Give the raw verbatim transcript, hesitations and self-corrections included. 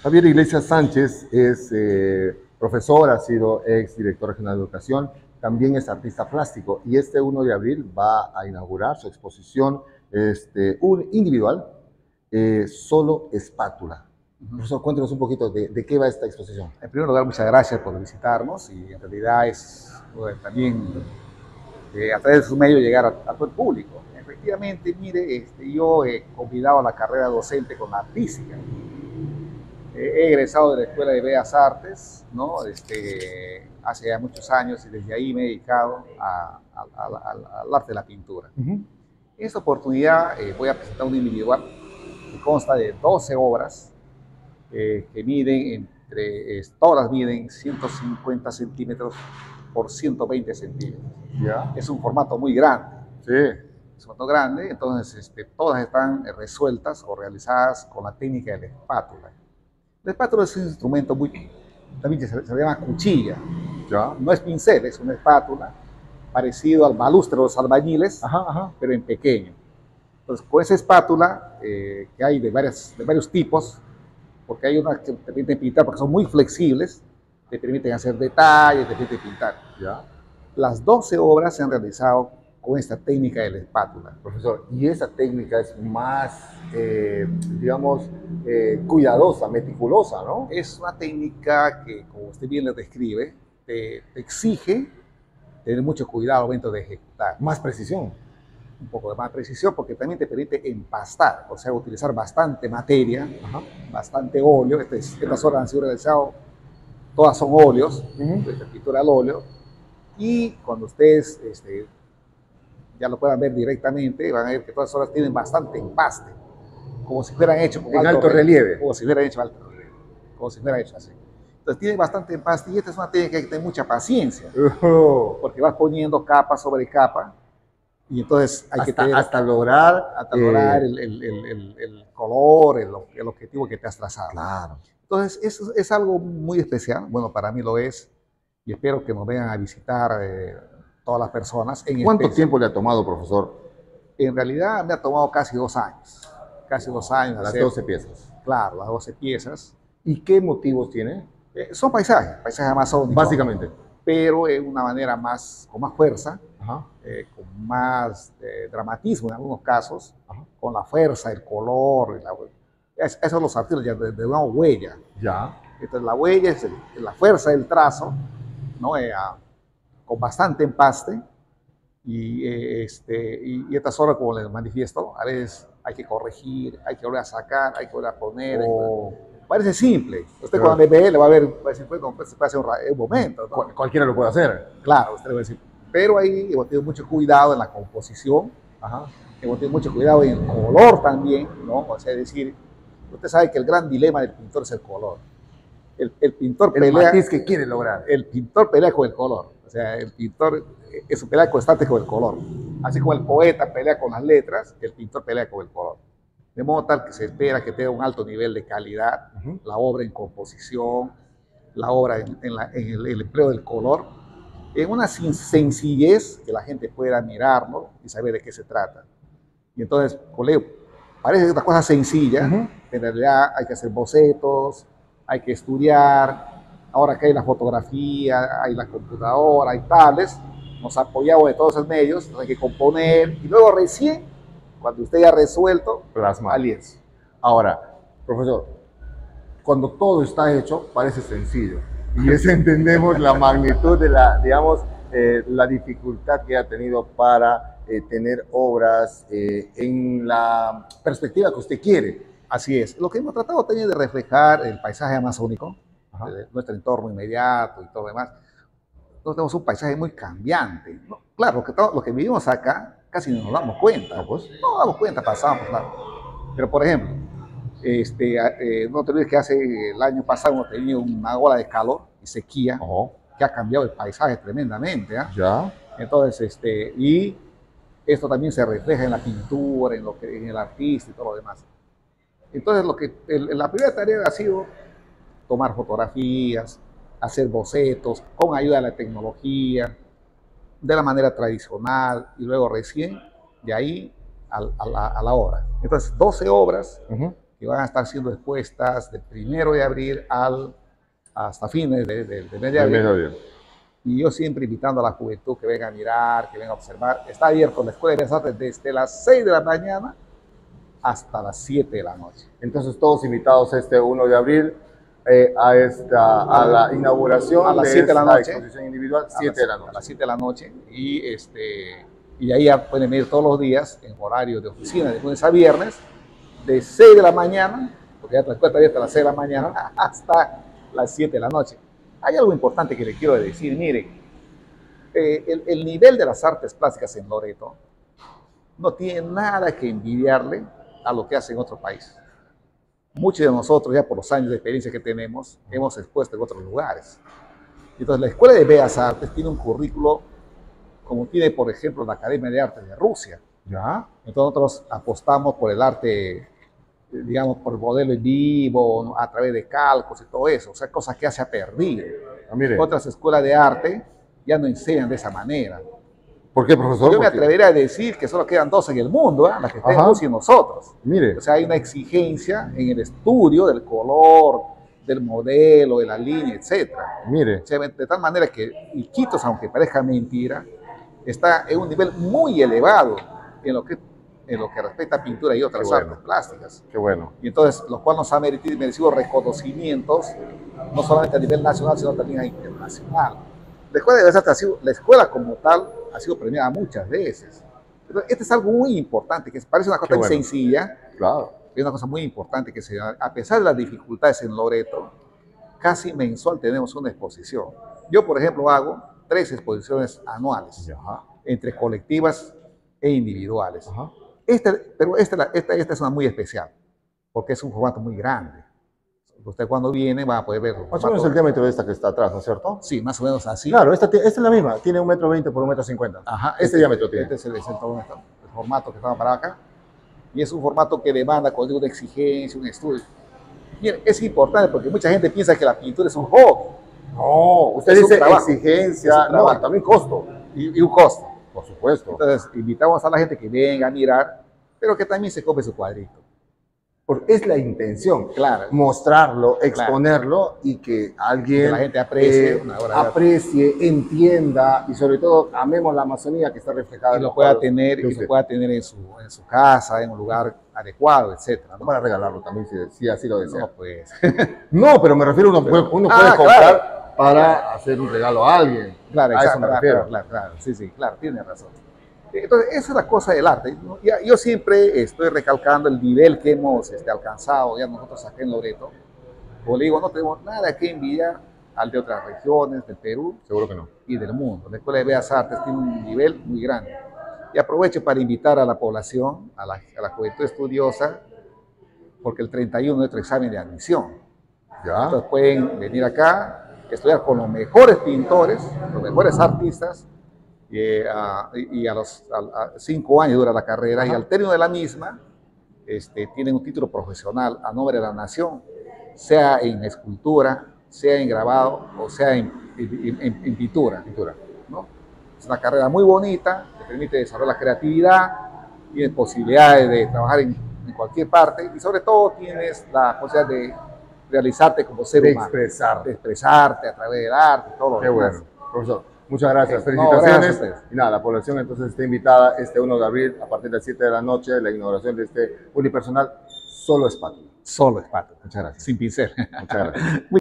Javier Iglesias Sánchez es eh, profesor, ha sido ex director regional de educación, también es artista plástico y este uno de abril va a inaugurar su exposición este, un individual, eh, Solo Espátula. Ujú. Profesor, cuéntenos un poquito de, de qué va esta exposición. En primer lugar, muchas gracias por visitarnos y en realidad es bueno, también eh, a través de su medio llegar a, a todo el público. Efectivamente, mire, este, yo he combinado la carrera docente con la artística. Eh, he egresado de la Escuela de Bellas Artes, ¿no? Este, hace ya muchos años y desde ahí me he dedicado a, a, a, al arte de la pintura. Uh-huh. En esta oportunidad eh, voy a presentar un individual que consta de doce obras eh, que miden entre, eh, todas miden ciento cincuenta centímetros por ciento veinte centímetros. ¿Ya? Es un formato muy grande. Sí. Es un formato grande, entonces este, todas están resueltas o realizadas con la técnica de la espátula. La espátula es un instrumento muy, también se, se llama cuchilla. ¿Ya? No es pincel, es una espátula parecido al balustre de los albañiles, Ajá, ajá. pero en pequeño. Entonces, con esa espátula, eh, que hay de, varias, de varios tipos, porque hay unas que te permiten pintar porque son muy flexibles, te permiten hacer detalles, te permiten pintar. ¿Ya? Las doce obras se han realizado con esta técnica de la espátula. Profesor, y esa técnica es más, eh, digamos, eh, cuidadosa, meticulosa, ¿no? Es una técnica que, como usted bien le describe, te, te exige tener mucho cuidado al momento de ejecutar. Más precisión. Un poco de más precisión porque también te permite empastar, o sea, utilizar bastante materia, Ajá. bastante óleo. Este, estas obras han sido realizadas, todas son óleos, Uh-huh. de pintura al óleo, y cuando ustedes este, ya lo puedan ver directamente, van a ver que todas las obras tienen bastante empaste, como si fueran hechos con En alto, alto relieve. como si fueran hecho alto relieve, como si fueran hecho así. Entonces tiene bastante empaste y esta es una técnica que hay que tener mucha paciencia, Uh-huh. porque vas poniendo capa sobre capa y entonces hay hasta, que tener, hasta lograr, hasta lograr eh, el, el, el, el, el color, el, el objetivo que te has trazado. Claro. Entonces es, es algo muy especial, bueno, para mí lo es, y espero que nos vengan a visitar eh, todas las personas. En ¿Cuánto especial. tiempo le ha tomado, profesor? En realidad me ha tomado casi dos años, casi dos años. Las hacer, doce piezas. Claro, las doce piezas. ¿Y qué motivos tiene? Eh, son paisajes, paisajes amazónicos. Básicamente. Pero en una manera más, con más fuerza, Ajá. eh, con más eh, dramatismo en algunos casos, Ajá. con la fuerza, el color. La, es, esos son los artistas ya de, de una huella. Ya. Entonces la huella es el, la fuerza del trazo, ¿no? Eh, a, con bastante empaste. Y, eh, este, y, y estas obras, como les manifiesto, a veces hay que corregir, hay que volver a sacar, hay que volver a poner. Oh. Parece simple. Usted Pero, cuando le ve, le va a ver, va a decir, pues, se puede hacer un, un momento, ¿no? Cual, cualquiera lo puede hacer. Claro, usted le va a decir. Pero ahí hemos tenido mucho cuidado en la composición. Ajá. Hemos tenido mucho cuidado en el color también, ¿no? O sea, es decir, usted sabe que el gran dilema del pintor es el color. El, el pintor el pelea... matiz que quiere lograr. El pintor pelea con el color. O sea, el pintor es un pelea constante con el color. Así como el poeta pelea con las letras, el pintor pelea con el color. De modo tal que se espera que tenga un alto nivel de calidad, uh-huh. la obra en composición, la obra en, en, la, en el, el empleo del color, en una sencillez que la gente pueda mirarlo y saber de qué se trata. Y entonces, colegio, parece una cosa sencilla, uh-huh. en realidad hay que hacer bocetos, hay que estudiar. Ahora que hay la fotografía, hay la computadora, hay tablets, nos apoyamos de todos esos medios, hay que componer y luego recién, cuando usted ya ha resuelto, plasma. Al lienzo. Ahora, profesor, cuando todo está hecho, parece sencillo. Y eso entendemos la magnitud de la, digamos, eh, la dificultad que ha tenido para eh, tener obras eh, en la perspectiva que usted quiere. Así es. Lo que hemos tratado también de reflejar el paisaje amazónico, de nuestro entorno inmediato y todo lo demás. Nosotros tenemos un paisaje muy cambiante. ¿No? Claro, lo que, lo que vivimos acá casi no nos damos cuenta. No, pues. no nos damos cuenta, pasamos, claro. Pero, por ejemplo, este, eh, no te olvides que hace el año pasado hemos tenido una ola de calor y sequía uh-huh. que ha cambiado el paisaje tremendamente. ¿eh? Ya. Entonces, este, y esto también se refleja en la pintura, en, lo que, en el artista y todo lo demás. Entonces, lo que, el, la primera tarea ha sido tomar fotografías, hacer bocetos con ayuda de la tecnología, de la manera tradicional, y luego recién de ahí a, a, la, a la obra. Entonces, doce obras uh-huh. que van a estar siendo expuestas del primero de abril al, hasta fines de, de, de mes de abril. Medio Y yo siempre invitando a la juventud que venga a mirar, que venga a observar. Está abierto la Escuela de Bellas Artes desde las seis de la mañana hasta las siete de la noche. Entonces todos invitados este uno de abril eh, a, esta, a la inauguración a las de siete de la esta noche, exposición individual, a siete las, de la noche. A las siete de la noche. Y, este, y ahí ya pueden venir todos los días en horario de oficina, de lunes a viernes, de seis de la mañana, porque ya la escuela está abierta a las seis de la mañana, hasta las siete de la noche. Hay algo importante que le quiero decir, miren, eh, el, el nivel de las artes plásticas en Loreto no tiene nada que envidiarle a lo que hace en otro país. Muchos de nosotros, ya por los años de experiencia que tenemos, hemos expuesto en otros lugares. Entonces, la Escuela de Bellas Artes tiene un currículo como tiene, por ejemplo, la Academia de Artes de Rusia. ¿Ya? Entonces, nosotros apostamos por el arte, digamos, por el modelo en vivo, ¿no? A través de calcos y todo eso, o sea, cosas que ya se ha perdido. Ah, mire. Otras escuelas de arte ya no enseñan de esa manera. ¿Por qué, profesor? Yo me Porque... atrevería a decir que solo quedan dos en el mundo, ¿eh? Las que tenemos y nosotros. Mire. O sea, hay una exigencia en el estudio del color, del modelo, de la línea, etcétera. Mire. O sea, de tal manera que Iquitos, aunque parezca mentira, está en un nivel muy elevado en lo que, en lo que respecta a pintura y otras bueno. artes plásticas. Qué bueno. Y entonces, lo cual nos ha merecido, merecido reconocimientos, no solamente a nivel nacional, sino también a internacional. La Escuela de Bellas Artes ha sido, la escuela como tal, ha sido premiada muchas veces. Pero este es algo muy importante, que parece una cosa bueno. sencilla, claro. Es una cosa muy importante que se da. A pesar de las dificultades en Loreto, casi mensual tenemos una exposición. Yo, por ejemplo, hago tres exposiciones anuales, Ajá. entre colectivas e individuales. Ajá. Este, pero esta, esta, esta es una muy especial, porque es un formato muy grande. Usted cuando viene va a poder ver. Más o menos el diámetro de esta que está atrás, ¿no es cierto? Sí, más o menos así. Claro, esta, esta es la misma, tiene un metro veinte por un metro cincuenta. Ajá, este, este diámetro tiene. Este es el, el, el formato que estaba para acá. Y es un formato que demanda con una exigencia, un estudio. Bien, es importante porque mucha gente piensa que la pintura es un hobby. No, usted es dice trabajo, exigencia, no, también costo. Y, y un costo. Por supuesto. Entonces, invitamos a la gente que venga a mirar, pero que también se compre su cuadrito. Porque es la intención, claro, mostrarlo, exponerlo, claro. Y que alguien que la gente aprecie, eh, una hora aprecie, entienda y sobre todo amemos la Amazonía que está reflejada y en lo los pueda cuadros tener de y usted. lo pueda tener en su, en su casa, en un lugar adecuado, etcétera, ¿no? Para regalarlo también, si, si así lo desea. No, pues. No, pero me refiero, uno puede, uno ah, puede comprar claro. para hacer un regalo a alguien. Claro, a exacto, eso me claro, refiero. claro, claro, sí, sí, claro, tiene razón. Entonces, esa es la cosa del arte. Yo siempre estoy recalcando el nivel que hemos este, alcanzado ya nosotros acá en Loreto. Como le digo, no tenemos nada que envidiar al de otras regiones del Perú. Seguro que no. Y del mundo. La Escuela de Bellas Artes tiene un nivel muy grande. Y aprovecho para invitar a la población, a la, a la juventud estudiosa, porque el treinta y uno es nuestro examen de admisión. ¿Ya? Entonces pueden venir acá, estudiar con los mejores pintores, los mejores artistas, y, uh, y a los a, a cinco años dura la carrera. Ajá. Y al término de la misma este, tienen un título profesional a nombre de la nación, sea en escultura, sea en grabado o sea en, en, en, en pintura, pintura ¿no? Es una carrera muy bonita, te permite desarrollar la creatividad, tienes posibilidades de trabajar en, en cualquier parte y sobre todo tienes la posibilidad de realizarte como ser de humano, expresar. de expresarte a través del arte y todo lo Qué demás. bueno, profesor. Muchas gracias, Okay. felicitaciones. No, gracias y nada, la población entonces está invitada este uno de abril a partir de las siete de la noche, la inauguración de este unipersonal Solo Espátula. Solo Espátula. Muchas gracias. Sin pincel. Muchas gracias.